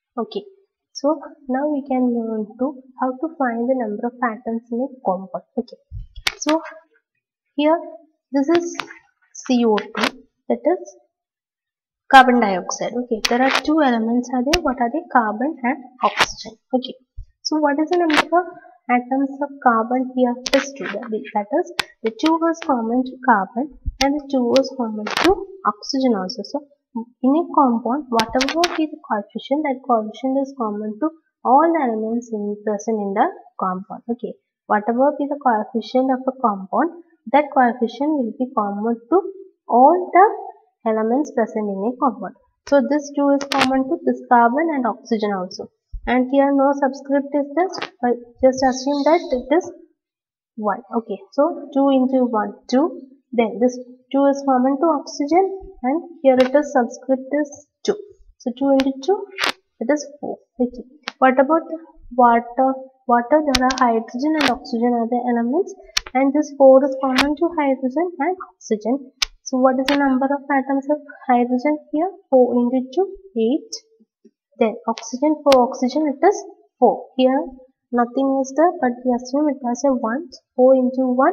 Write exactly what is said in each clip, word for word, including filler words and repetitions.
Okay, so now we can learn to how to find the number of atoms in a compound. Okay, so here this is C O two, that is carbon dioxide. Okay, there are two elements are there. What are they? Carbon and oxygen. Okay, so what is the number of atoms of carbon here? Is two. That is, the two is common to carbon and the two is common to oxygen also. So in a compound, whatever be the coefficient, that coefficient is common to all the elements in, present in the compound. Okay, whatever be the coefficient of a compound, that coefficient will be common to all the elements present in a compound. So this two is common to this carbon and oxygen also. And here no subscript is this, but just assume that it is one. Okay, so two into one, two. Then this two is common to oxygen, and here it is subscript is two. So two into two, it is four. Okay. What about water? Water, there are hydrogen and oxygen are the elements, and this four is common to hydrogen and oxygen. So what is the number of atoms of hydrogen here? four into two, eight. Then oxygen, for oxygen it is four. Here nothing is there, but we assume it has a one. four into one,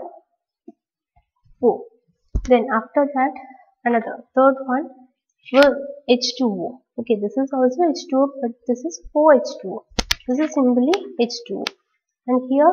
four. Then after that, another third one, well, H two O. Okay, this is also H two O, but this is four H two O. This is simply H two O. And here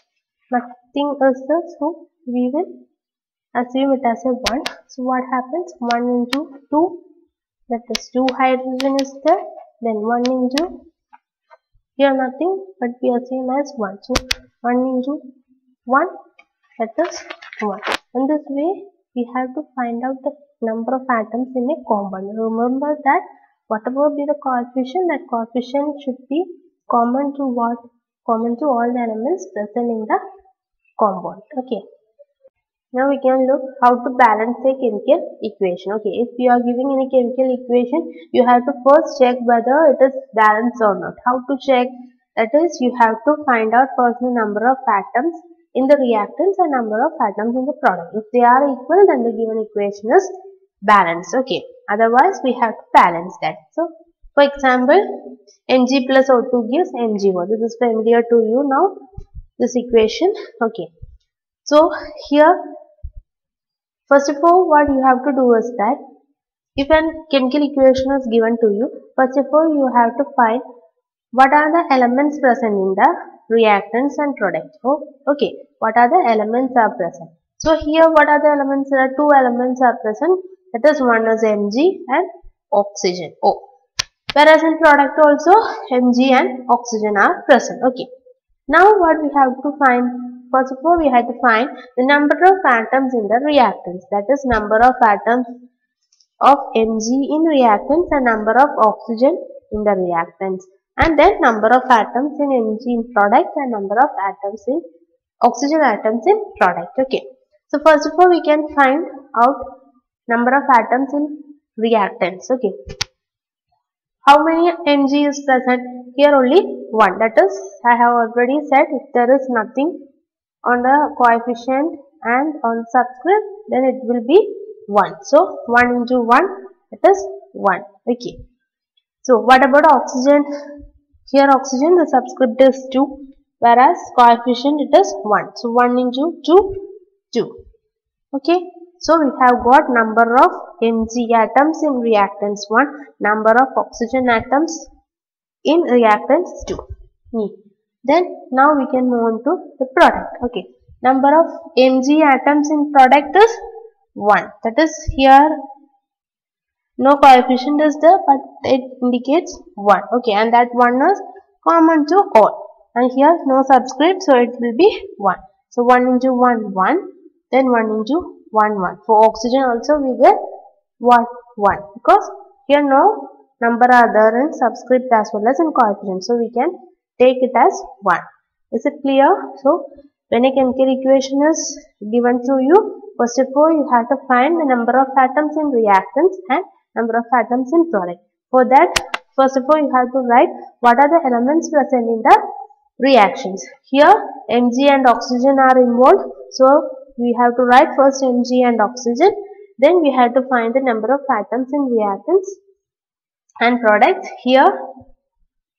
nothing is there, so we will assume it as a one. So what happens? one into two, that is two hydrogen is there. Then one into, here nothing, but we assume as one. So one into one, that is one. In this way, we have to find out the number of atoms in a compound. Remember that whatever be the coefficient, that coefficient should be common to what? Common to all the elements present in the compound. Okay. Now we can look how to balance a chemical equation. Okay, if you are giving any chemical equation, you have to first check whether it is balanced or not. How to check? That is, you have to find out first the number of atoms in the reactants and number of atoms in the product. If they are equal, then the given equation is balanced. Okay, otherwise we have to balance that. So, for example, Mg plus O two gives M g O. This is familiar to you now, this equation. Okay. So here, first of all, what you have to do is that if a chemical equation is given to you, first of all you have to find what are the elements present in the reactants and products. Oh, okay, what are the elements are present? So here, what are the elements? There are two elements are present. That is, one is Mg and oxygen. O. Whereas in product also Mg and oxygen are present. Okay. Now what we have to find? First of all, we have to find the number of atoms in the reactants. That is, number of atoms of Mg in reactants and number of oxygen in the reactants. And then number of atoms in Mg in product and number of atoms in oxygen atoms in product. Okay. So first of all, we can find out number of atoms in reactants. Okay. How many Mg is present? Here only one. That is, I have already said, if there is nothing on the coefficient and on subscript, then it will be one. So one into one, it is one. Okay. So what about oxygen? Here oxygen, the subscript is two, whereas coefficient it is one. So one into two, two. Okay. So we have got number of Mg atoms in reactants one, number of oxygen atoms in reactants two. Then now we can move on to the product. Okay. Number of Mg atoms in product is one. That is, here no coefficient is there, but it indicates one. Okay. And that one is common to all. And here no subscript, so it will be one. So one into one, one. Then one into one, one. For oxygen also we get what? one. Because here no number are there in subscript as well as in coefficient. So we can take it as one. Is it clear? So when a chemical equation is given to you, first of all you have to find the number of atoms in reactants and number of atoms in product. For that, first of all you have to write what are the elements present in the reactions. Here Mg and oxygen are involved. So we have to write first Mg and oxygen. Then we have to find the number of atoms in reactants and products. Here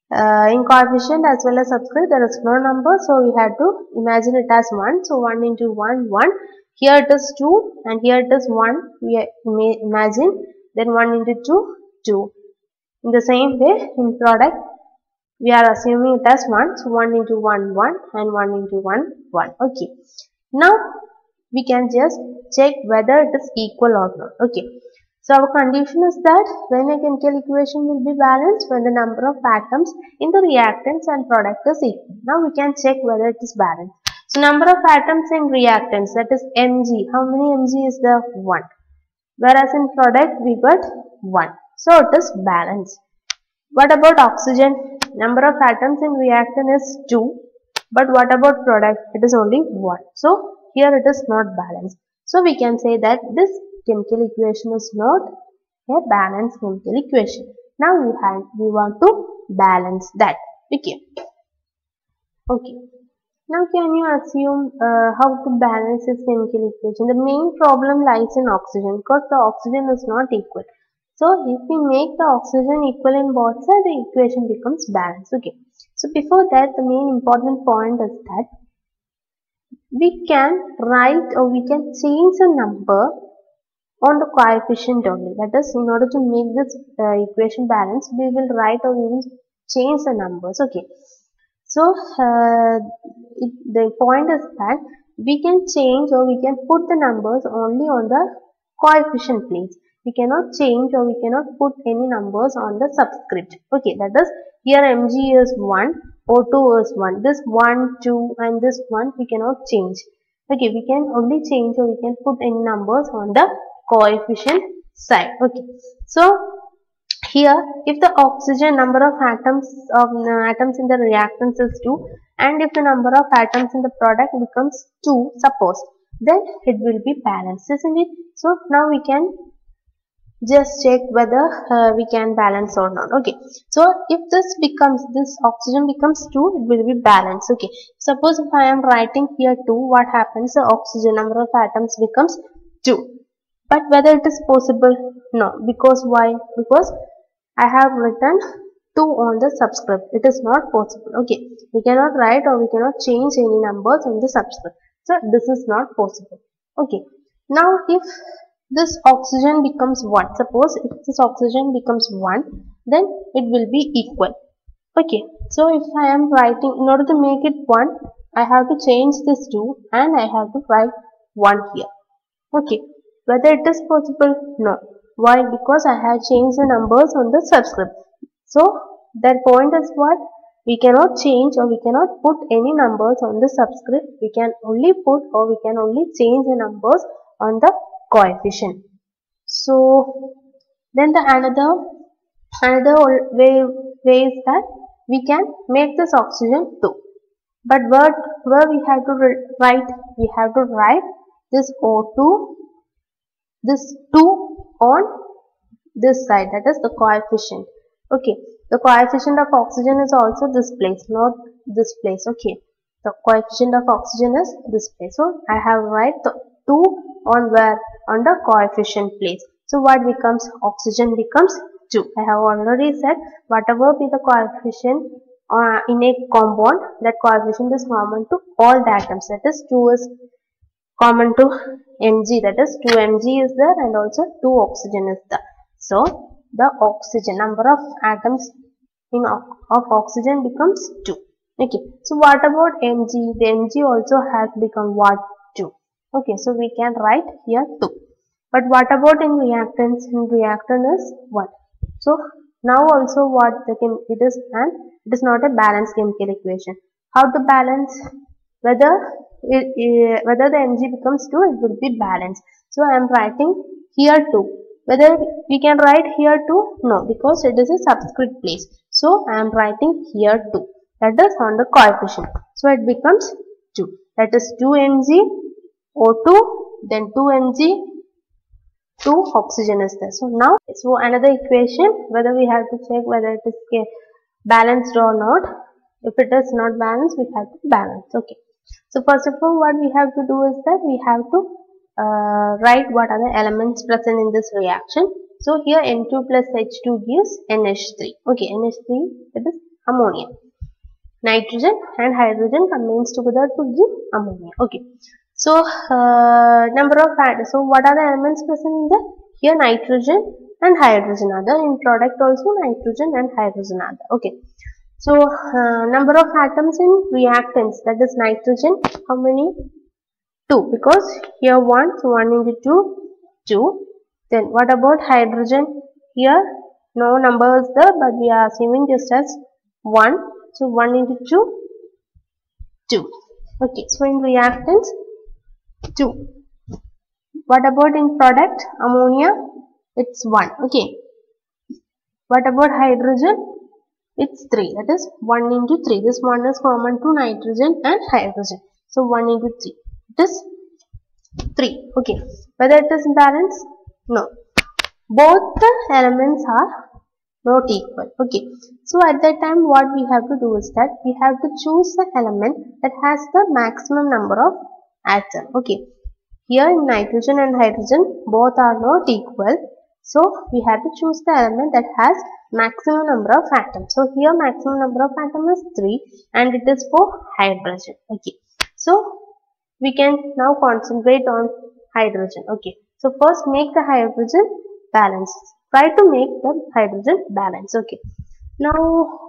uh, in coefficient as well as subscript there is no number, so we have to imagine it as one. So one into one, one. Here it is two and here it is one. We may imagine, then one into two, two. In the same way, in product we are assuming it as one. So one into one, one, and one into one, one. Okay. Now we can just check whether it is equal or not. Okay. So our condition is that when a chemical equation will be balanced when the number of atoms in the reactants and product is equal. Now we can check whether it is balanced. So number of atoms in reactants, that is mg. How many mg is there? one. Whereas in product we got one. So it is balanced. What about oxygen? Number of atoms in reactant is two. But what about product? It is only one. So here it is not balanced. So we can say that this chemical equation is not a balanced chemical equation. Now we have we want to balance that. Okay. Okay. Now can you assume uh, how to balance this chemical equation? The main problem lies in oxygen because the oxygen is not equal. So if we make the oxygen equal in both sides, the equation becomes balanced. Okay. So before that, the main important point is that we can write or we can change a number on the coefficient only. That is, in order to make this uh, equation balanced, we will write or we will change the numbers. Okay. So uh, it, the point is that we can change or we can put the numbers only on the coefficient place. We cannot change or we cannot put any numbers on the subscript. Okay, that is, here mg is one, O two is one. This one, two and this one we cannot change. Okay, we can only change or we can put any numbers on the coefficient side. Okay, so here if the oxygen number of atoms of uh, atoms in the reactants is two and if the number of atoms in the product becomes two, suppose, then it will be balanced, isn't it? So now we can just check whether uh, we can balance or not. Okay, so if this becomes this oxygen becomes two, it will be balanced. Okay, suppose if I am writing here two, what happens? The oxygen number of atoms becomes two. But whether it is possible? No. Because why? Because I have written two on the subscript. It is not possible. Okay, we cannot write or we cannot change any numbers on the subscript. So this is not possible. Okay, now if this oxygen becomes one, suppose if this oxygen becomes one, then it will be equal. Okay, so if I am writing, in order to make it one, I have to change this two and I have to write one here. Okay, whether it is possible? No. Why? Because I have changed the numbers on the subscript. So that point is what? We cannot change or we cannot put any numbers on the subscript. We can only put or we can only change the numbers on the coefficient. So then the another another way, way is that we can make this oxygen two. But where, where we have to write? We have to write this O two, this two on this side, that is the coefficient. Okay, the coefficient of oxygen is also this place, not this place. Okay, the coefficient of oxygen is this place. So I have write the two on where? On the coefficient place. So what becomes? Oxygen becomes two. I have already said whatever be the coefficient uh, in a compound, that coefficient is common to all the atoms. That is, two is common to mg, that is two mg is there and also two oxygen is there. So the oxygen number of atoms in of oxygen becomes two. Okay, so what about mg? The mg also has become what? two. Okay, so we can write here two. But what about in reactants? In reactant is one. So now also what the chem it is, and it is not a balanced chemical equation. How to balance? Whether it, uh, whether the mg becomes two, it will be balanced. So I am writing here two. Whether we can write here two? No, because it is a subscript place. So I am writing here two. That is on the coefficient. So it becomes two. That is two mg, O two, then two mg, two oxygen is there. So now, so another equation, whether we have to check whether it is balanced or not. If it is not balanced, we have to balance. Okay. So first of all, what we have to do is that we have to uh, write what are the elements present in this reaction. So here N two plus H two gives N H three. Okay, N H three, it is ammonia. Nitrogen and hydrogen combines together to give ammonia. Okay. So uh, number of atoms. So what are the elements present in the here? Nitrogen and hydrogen are there. In product also nitrogen and hydrogen are there. Okay. So uh, number of atoms in reactants, that is nitrogen, how many? two, because here one, so one into two, two. Then what about hydrogen? Here no number is there, but we are assuming just as one, so one into two, two. Okay, so in reactants two. What about in product? Ammonia, it's one. Okay. What about hydrogen? It's three, that is one into three. This one is common to nitrogen and hydrogen. So one into three, it is three. Okay. Whether it is balanced? No. Both the elements are not equal. Okay. So at that time what we have to do is that we have to choose the element that has the maximum number of atoms. Okay. Here in nitrogen and hydrogen both are not equal. So we have to choose the element that has maximum number of atoms. So here maximum number of atoms is three and it is for hydrogen. Okay. So we can now concentrate on hydrogen. Okay. So first make the hydrogen balance. Try to make the hydrogen balance. Okay. Now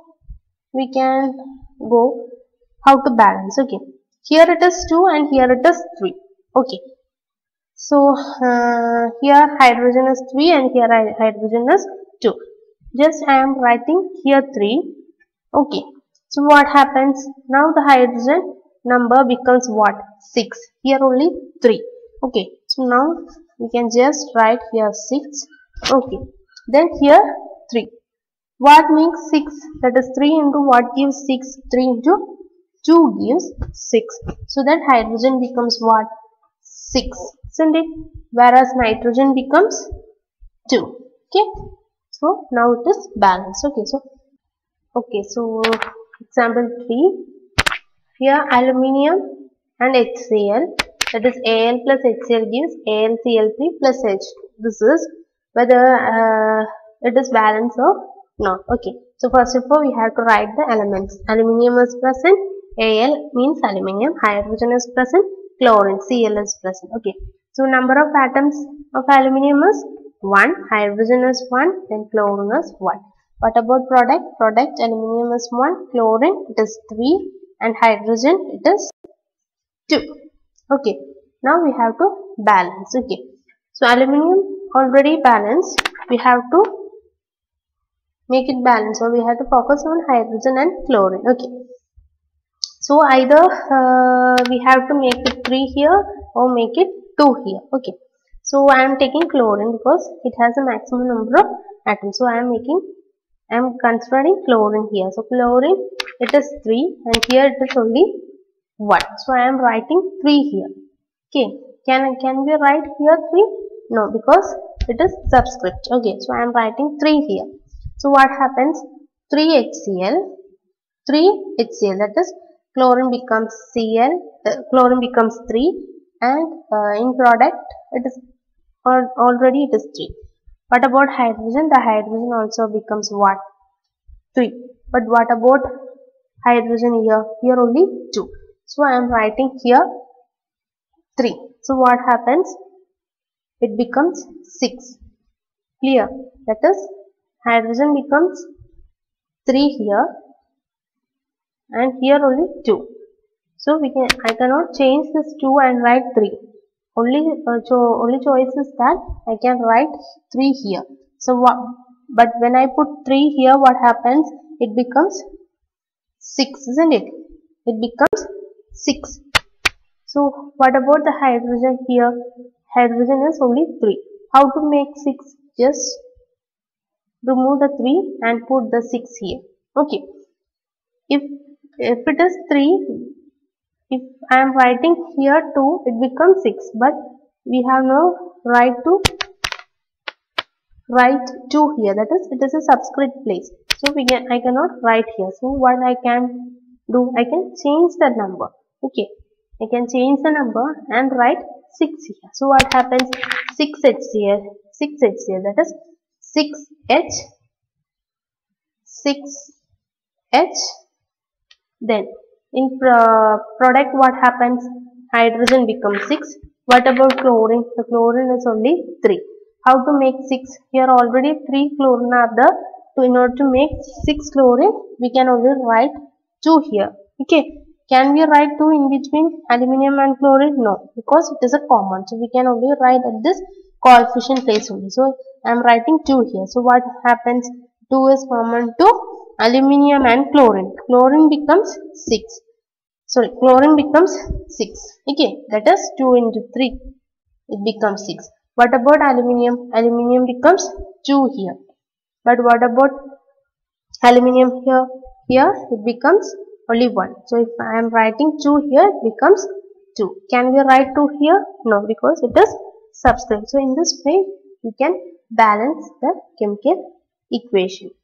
we can go how to balance. Okay. Here it is two and here it is three. Okay. So uh, here hydrogen is three and here hydrogen is two. Just I am writing here three. Okay. So what happens? Now the hydrogen number becomes what? six. Here only three. Okay. So now we can just write here six. Okay. Then here three. What makes six? That is three into what gives six? three into two gives six. So that hydrogen becomes what? six. Isn't it? Whereas nitrogen becomes two. Okay. So now it is balanced. Okay. So okay. So example three. Here aluminium and HCl, that is Al plus HCl gives AlCl3 plus H two. This is whether uh, it is balanced or not. Okay. So first of all we have to write the elements. Aluminium is present. Al means aluminium. Hydrogen is present. Chlorine, Cl is present. Okay. So number of atoms of aluminium is one. Hydrogen is one. Then chlorine is one. What about product? Product aluminium is one. Chlorine it is three. And hydrogen it is two. Okay. Now we have to balance. Okay. So aluminium already balanced. We have to make it balanced. So we have to focus on hydrogen and chlorine. Okay. So either uh, we have to make it three here or make it two here. Okay. So I am taking chlorine because it has a maximum number of atoms. So I am making, I am considering chlorine here. So chlorine it is three and here it is only one. So I am writing three here. Okay. Can, can we write here three? No, because it is subscript. Okay. So I am writing three here. So what happens? three HCl, three HCl, that is chlorine becomes Cl, uh, chlorine becomes three and uh, in product it is or already it is three. What about hydrogen? The hydrogen also becomes what? three. But what about hydrogen here? Here only two. So I am writing here three. So what happens? It becomes six. Clear? That is hydrogen becomes three here and here only two. So we can, I cannot change this two and write three. Only uh, cho only choice is that I can write three here. So what? But when I put three here, what happens? It becomes six, isn't it? It becomes six. So what about the hydrogen here? Hydrogen is only three. How to make six? Just remove the three and put the six here. Okay. If if it is three, if I am writing here two, it becomes six. But we have no right to write two here. That is, it is a subscript place. So we can, I cannot write here. So what I can do? I can change the number. Okay. I can change the number and write six here. So what happens? six HCl, six HCl, that is six H, six H. Then in pro product what happens? Hydrogen becomes six. What about chlorine? The chlorine is only three. How to make six? Here already three chlorine are there. So in order to make six chlorine, we can only write two here. Okay. Can we write two in between aluminium and chlorine? No, because it is a common. So we can only write at this coefficient place only. So I am writing two here. So what happens? two is common to aluminium and chlorine. Chlorine becomes six. Sorry, chlorine becomes six. Okay, that is two into three. It becomes six. What about aluminium? Aluminium becomes two here. But what about aluminium here? Here it becomes only one. So if I am writing two here, it becomes two. Can we write two here? No, because it is subscript. So in this way, you can balance the chemical equation.